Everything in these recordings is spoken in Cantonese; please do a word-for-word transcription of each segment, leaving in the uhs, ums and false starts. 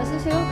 有少少。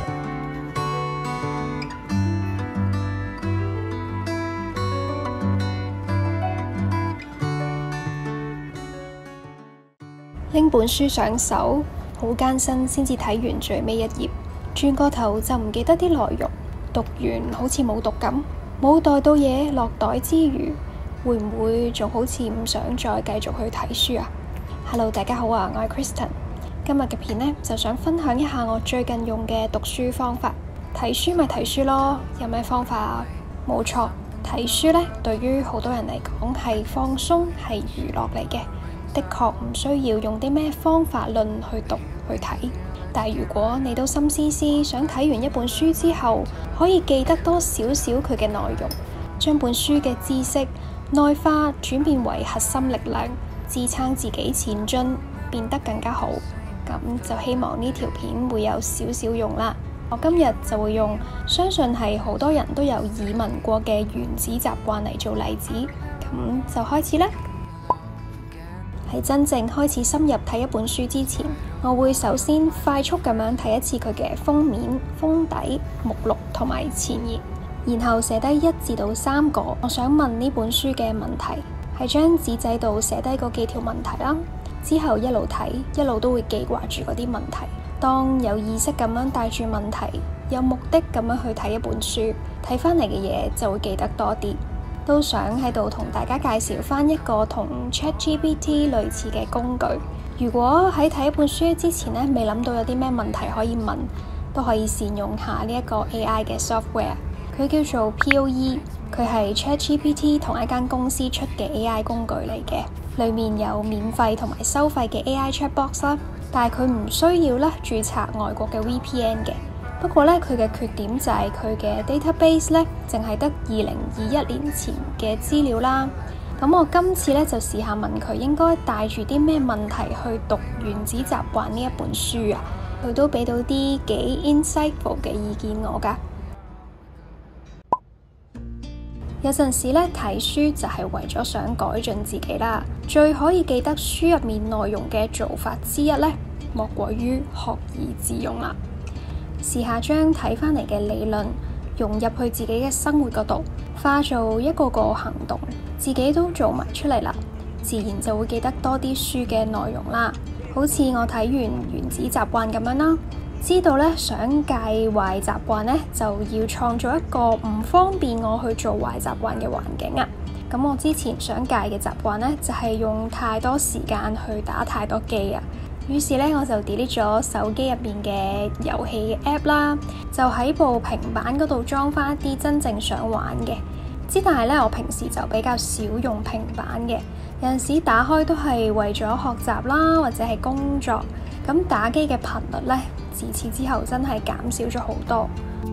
拎本書上手，好艱辛先至睇完最尾一頁，轉個頭就唔記得啲內容，讀完好似冇讀咁，冇袋到嘢落袋之餘，會唔會仲好似唔想再繼續去睇書啊？ Hello， 大家好啊，我係 Kristen， 今日嘅片呢，就想分享一下我最近用嘅讀書方法。睇書咪睇書咯，有咩方法啊？冇錯，睇書呢對於好多人嚟講係放鬆，係娛樂嚟嘅。的確唔需要用啲咩方法論去讀去睇，但係如果你都心思思想睇完一本書之後，可以記得多少少佢嘅內容，將本書嘅知識內化轉變為核心力量，支撐自己前進，變得更加好，咁就希望呢條片會有少少用啦。我今日就會用相信係好多人都有耳聞過嘅原子習慣嚟做例子，咁就開始啦。喺真正開始深入睇一本書之前，我會首先快速咁樣睇一次佢嘅封面、封底、目錄同埋前言，然後寫低一至到三個我想問呢本書嘅問題，喺張紙仔度寫低嗰幾條問題啦。之後一路睇，一路都會記掛住嗰啲問題。當有意識咁樣帶住問題，有目的咁樣去睇一本書，睇翻嚟嘅嘢就會記得多啲。都想喺度同大家介紹翻一個同 ChatGPT 類似嘅工具。如果喺睇一本書之前呢，未諗到有啲咩問題可以問，都可以善用下呢一個 A I 嘅 software。佢叫做 P O E， 佢係 ChatGPT 同一間公司出嘅 A I 工具嚟嘅，裡面有免費同埋收費嘅 A I chatbox 啦，但係佢唔需要咧註冊外國嘅 V P N 嘅。不過咧，佢嘅缺點就係佢嘅 database 咧，淨係得二零二一年前嘅資料啦。咁我今次咧就試下問佢應該帶住啲咩問題去讀《原子習慣》呢一本書啊？佢都俾到啲幾 insightful 嘅意見我㗎。有陣時咧睇書就係為咗想改進自己啦。最可以記得書入面內容嘅做法之一咧，莫過於學以致用啦。試下將睇返嚟嘅理論融入去自己嘅生活嗰度，化做一個個行動，自己都做埋出嚟啦，自然就會記得多啲書嘅內容啦。好似我睇完《原子習慣》咁樣啦，知道咧想戒壞習慣咧，就要創造一個唔方便我去做壞習慣嘅環境啊。咁我之前想戒嘅習慣咧，就係用太多時間去打太多機啊。於是咧，我就 delete 咗手機入邊嘅遊戲嘅 app 啦，就喺部平板嗰度裝翻一啲真正想玩嘅。之但係咧，我平時就比較少用平板嘅，有陣時打開都係為咗學習啦，或者係工作。咁打機嘅頻率咧，自此之後真係減少咗好多。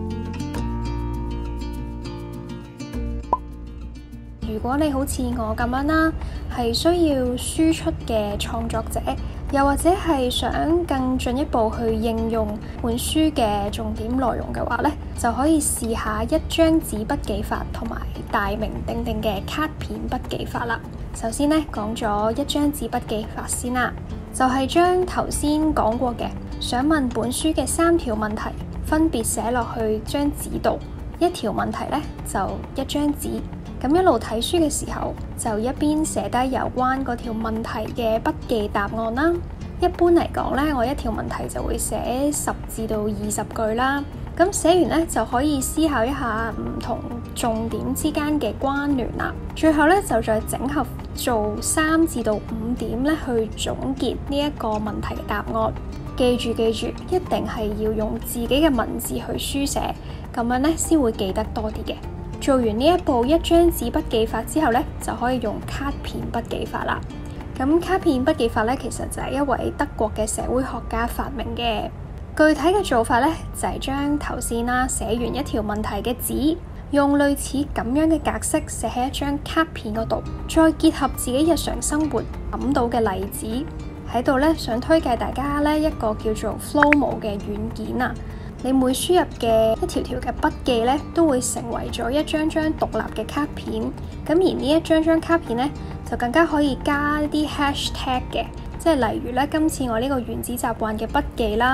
如果你好似我咁樣啦，係需要輸出嘅創作者，又或者係想更進一步去應用本書嘅重點內容嘅話呢，就可以試下一張紙筆記法同埋大名鼎鼎嘅卡片筆記法啦。首先呢，講咗一張紙筆記法先啦，就係將頭先講過嘅想問本書嘅三條問題分別寫落去張紙度，一條問題呢，就一張紙。咁一路睇書嘅時候，就一邊寫低有關嗰條問題嘅筆記答案啦。一般嚟講呢，我一條問題就會寫十至到二十句啦。咁寫完呢，就可以思考一下唔同重點之間嘅關聯啦。最後呢，就再整合做三至到五點呢去總結呢一個問題嘅答案。記住記住，一定係要用自己嘅文字去書寫，咁樣呢先會記得多啲嘅。做完呢一步一張紙筆記法之後呢，就可以用卡片筆記法啦。咁卡片筆記法呢，其實就係一位德國嘅社會學家發明嘅。具體嘅做法呢，就係將頭先啦寫完一條問題嘅紙，用類似咁樣嘅格式寫喺一張卡片嗰度，再結合自己日常生活諗到嘅例子喺度呢，想推介大家呢一個叫做 Flowmo 嘅軟件啊。你每輸入嘅一條條嘅筆記咧，都會成為咗一張張獨立嘅卡片。咁而呢一張張卡片咧，就更加可以加啲 hashtag 嘅，即係例如咧，今次我呢個原子習慣嘅筆記啦，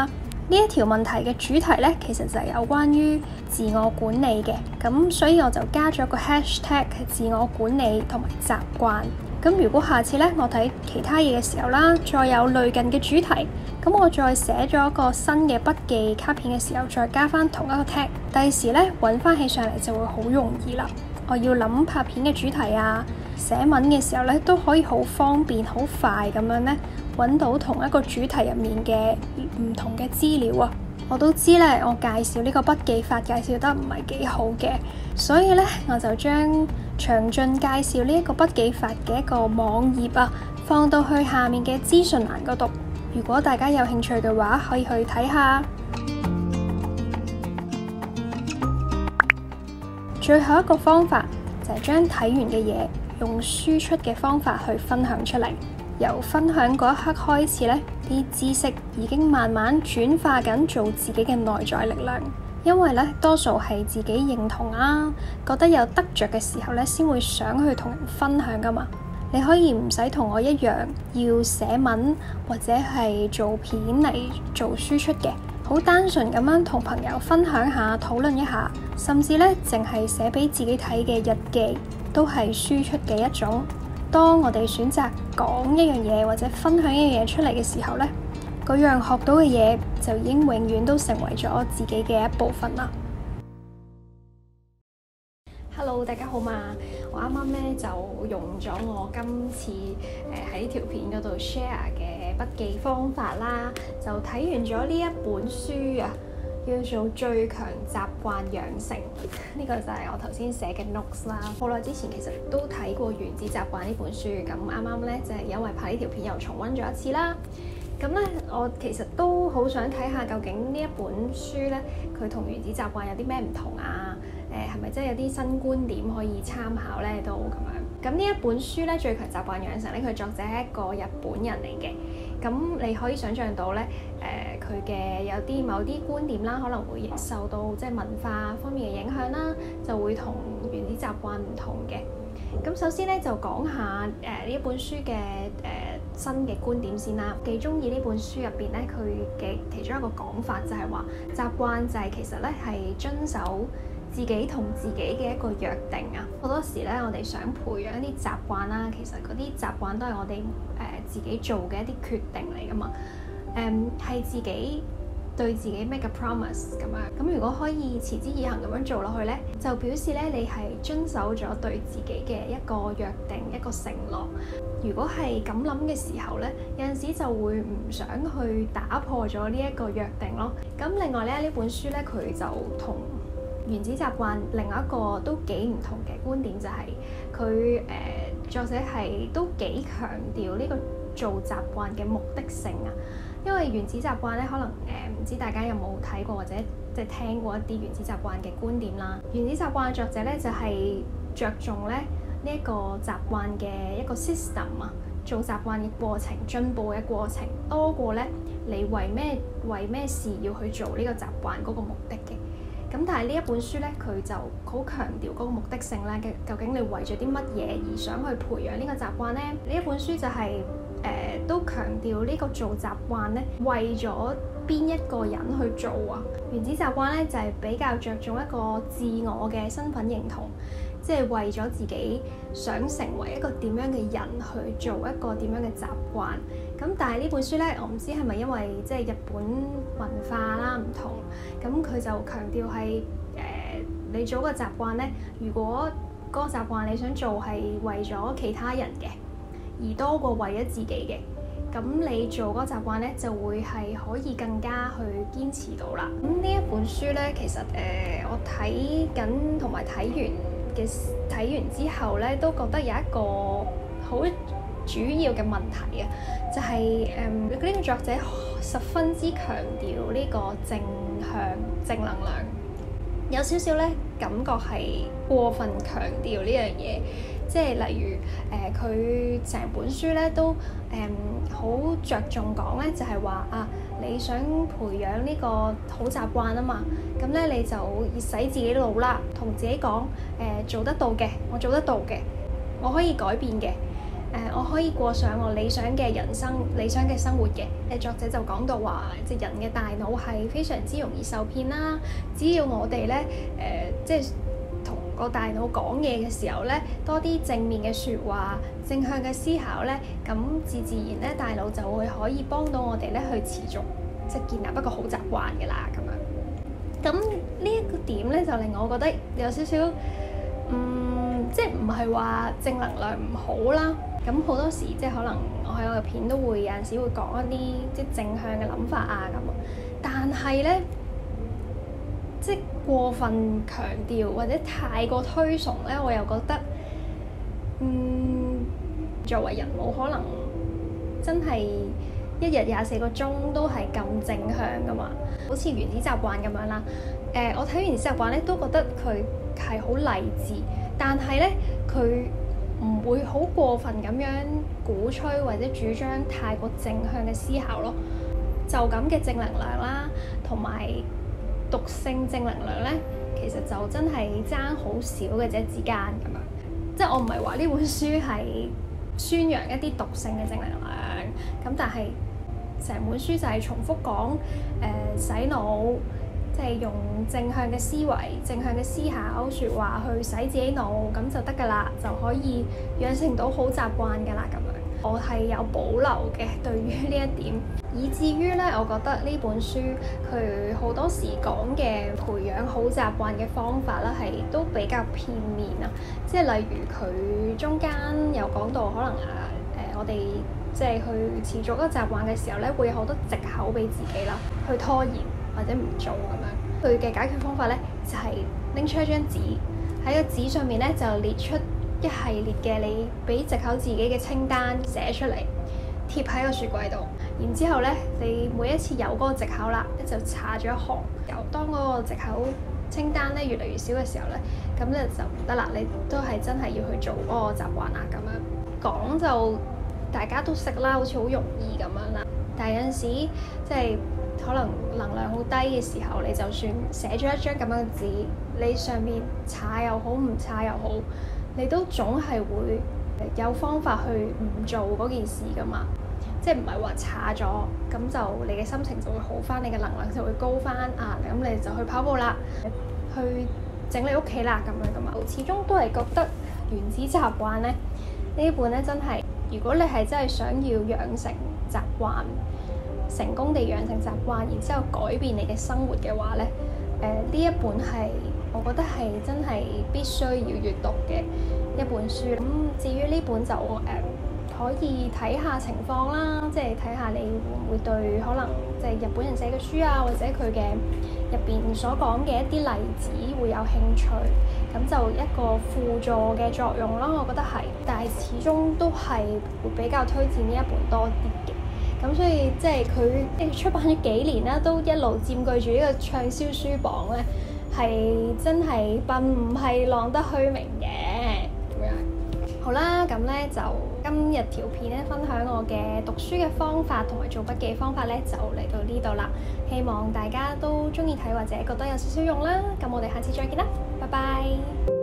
呢一條問題嘅主題呢，其實就係有關於自我管理嘅，咁所以我就加咗個 hashtag 係自我管理同埋習慣。咁如果下次呢，我睇其他嘢嘅時候啦，再有類近嘅主題，咁我再寫咗一個新嘅筆記卡片嘅時候，再加翻同一個 tag，第時呢，揾翻起上嚟就會好容易啦。我要諗拍片嘅主題啊，寫文嘅時候呢，都可以好方便、好快咁樣呢，揾到同一個主題入面嘅唔同嘅資料啊。我都知咧，我介紹呢個筆記法介紹得唔係幾好嘅，所以咧我就將詳盡介紹呢一個筆記法嘅一個網頁啊，放到去下面嘅資訊欄嗰度。如果大家有興趣嘅話，可以去睇下。最後一個方法就係將睇完嘅嘢用輸出嘅方法去分享出嚟。由分享嗰一刻開始呢，啲知識已經慢慢轉化緊做自己嘅內在力量。因為呢，多數係自己認同啊，覺得有得着嘅時候呢，先會想去同人分享㗎嘛。你可以唔使同我一樣要寫文或者係做片嚟做輸出嘅。好單純咁樣同朋友分享下，討論一下，甚至咧淨係寫俾自己睇嘅日記，都係輸出嘅一種。當我哋選擇講一樣嘢或者分享一樣嘢出嚟嘅時候咧，嗰樣學到嘅嘢就已經永遠都成為咗自己嘅一部分啦。Hello， 大家好嘛！我啱啱咧就用咗我今次誒喺條片嗰度 share 嘅筆記方法啦，就睇完咗呢一本書啊，叫做《最強習慣養成》。呢個就係我頭先寫嘅 notes 啦。好耐之前其實都睇過《原子習慣》呢本書，咁啱啱咧就係因為拍呢條片又重溫咗一次啦。咁咧，我其實都好想睇下究竟呢一本書咧，佢同《原子習慣》有啲咩唔同啊？誒係咪真係有啲新觀點可以參考咧？都咁樣。咁呢一本書咧，《最強習慣養成》咧，佢作者係一個日本人嚟嘅。咁你可以想像到咧，誒佢嘅有啲某啲觀點啦，可能會受到即係文化方面嘅影響啦，就會同《原子習慣》唔同嘅。咁首先咧就講下誒呢一本書嘅誒、呃、新嘅觀點先啦。幾中意呢本書入邊咧，佢嘅其中一個講法就係話習慣就係其實咧係遵守自己同自己嘅一個約定啊。好多時咧，我哋想培養一啲習慣啦，其實嗰啲習慣都係我哋誒、呃、自己做嘅一啲決定嚟噶嘛。誒、呃、係自己對自己 make a promise 咁樣，咁如果可以持之以恆咁樣做落去呢，就表示咧你係遵守咗對自己嘅一個約定、一個承諾。如果係咁諗嘅時候呢，有陣時就會唔想去打破咗呢一個約定咯。咁另外咧，呢本書呢，佢就同原子習慣另外一個都幾唔同嘅觀點，就係佢誒作者係都幾強調呢個做習慣嘅目的性啊。因為原子習慣咧，可能誒唔知大家有冇睇過或者即係聽過一啲原子習慣嘅觀點啦。原子習慣嘅作者咧就係着重咧呢一個習慣嘅一個 system 啊，做習慣嘅過程、進步嘅過程，多過咧你為咩為咩事要去做呢個習慣嗰個目的嘅。咁但係呢一本書咧，佢就好強調嗰個目的性咧，究竟你為咗啲乜嘢而想去培養呢個習慣咧？呢一本書就係、是。誒、呃、都強調呢個做習慣咧，為咗邊一個人去做啊？原子習慣咧就係、是、比較着重一個自我嘅身份認同，即係為咗自己想成為一個點樣嘅人去做一個點樣嘅習慣。咁但係呢本書咧，我唔知係咪因為即係日本文化啦唔同，咁佢就強調係誒、呃、你做個習慣咧，如果嗰個習慣你想做係為咗其他人嘅，而多過為咗自己嘅，咁你做嗰個習慣咧就會係可以更加去堅持到啦。咁呢一本書咧，其實誒、呃、我睇緊同埋睇完嘅睇完之後咧，都覺得有一個好主要嘅問題啊，就係誒呢個作者十分之強調呢個正向正能量，有少少咧感覺係過分強調呢樣嘢。即係例如誒，佢、呃、成本書咧都誒好着重講咧，就係、是、話啊，你想培養呢個好習慣啊嘛，咁咧你就使自己腦啦，同自己講誒、呃、做得到嘅，我做得到嘅，我可以改變嘅。誒、 呃、我可以過上我理想嘅人生、理想嘅生活嘅。誒作者就講到話，即係人嘅大腦係非常之容易受騙啦。只要我哋咧誒，即係同個大腦講嘢嘅時候咧，多啲正面嘅説話、正向嘅思考咧，咁自自然咧，大腦就會可以幫到我哋咧去持續即係建立一個好習慣嘅啦。咁樣咁呢一個點咧，就令我覺得有少少嗯，即係唔係話正能量唔好啦。咁好多時即係可能我喺我嘅片都會有陣時會講一啲即係正向嘅諗法啊咁，但係咧即係過分強調或者太過推崇咧，我又覺得嗯作為人冇可能真係一日廿四個鐘都係咁正向噶嘛。好似原子習慣咁樣啦，誒、呃、我睇原子習慣咧都覺得佢係好勵志，但係咧佢唔會好過分咁樣鼓吹或者主張太過正向嘅思考咯。就咁嘅正能量啦，同埋毒性正能量咧，其實就真係爭好少嘅啫之間咁樣。即係我唔係話呢本書係宣揚一啲毒性嘅正能量，咁但係成本書就係重複講誒、呃、洗腦。即係用正向嘅思維、正向嘅思考、説話去洗自己腦，咁就得㗎啦，就可以養成到好習慣㗎啦。咁樣我係有保留嘅，對於呢一點，以至於咧，我覺得呢本書佢好多時講嘅培養好習慣嘅方法啦，係都比較片面啊。即係例如佢中間有講到，可能啊誒、呃，我哋即係去持續一個習慣嘅時候咧，會有好多藉口俾自己啦，去拖延或者唔做咁樣。佢嘅解決方法咧，就係、是、拎出一張紙，喺個紙上面咧就列出一系列嘅你俾藉口自己嘅清單，寫出嚟貼喺個雪櫃度。然之後咧，你每一次有嗰個藉口啦，就搽咗一行油。當嗰個藉口清單咧越嚟越少嘅時候咧，咁咧就唔得啦。你都係真係要去做嗰個習慣啦。咁樣講就大家都識啦，好似好容易咁樣啦。但係有陣時即係可能能量好低嘅時候，你就算寫咗一張咁樣嘅紙，你上面搽又好，唔搽又好，你都總係會有方法去唔做嗰件事噶嘛。即係唔係話搽咗咁就你嘅心情就會好翻，你嘅能量就會高翻啊，咁你就去跑步啦，去整理屋企啦咁樣噶嘛。始終都係覺得原子習慣咧呢本咧真係，如果你係真係想要養成習慣，成功地養成習慣，然之後改變你嘅生活嘅話咧，誒、呃、呢一本係我覺得係真係必須要閱讀嘅一本書。咁至於呢本就誒、呃、可以睇下情況啦，即係睇下你會唔會對可能即係日本人寫嘅書啊，或者佢嘅入邊所講嘅一啲例子會有興趣。咁就一個輔助嘅作用啦，我覺得係，但係始終都係會比較推薦呢一本多啲嘅。咁所以即係佢出版咗幾年啦，都一路佔據住呢個暢銷書榜咧，係真係並唔係浪得虛名嘅咁樣。好啦，咁咧就今日條片咧分享我嘅讀書嘅方法同埋做筆記方法咧，就嚟到呢度啦。希望大家都中意睇或者覺得有少少用啦。咁我哋下次再見啦，拜拜。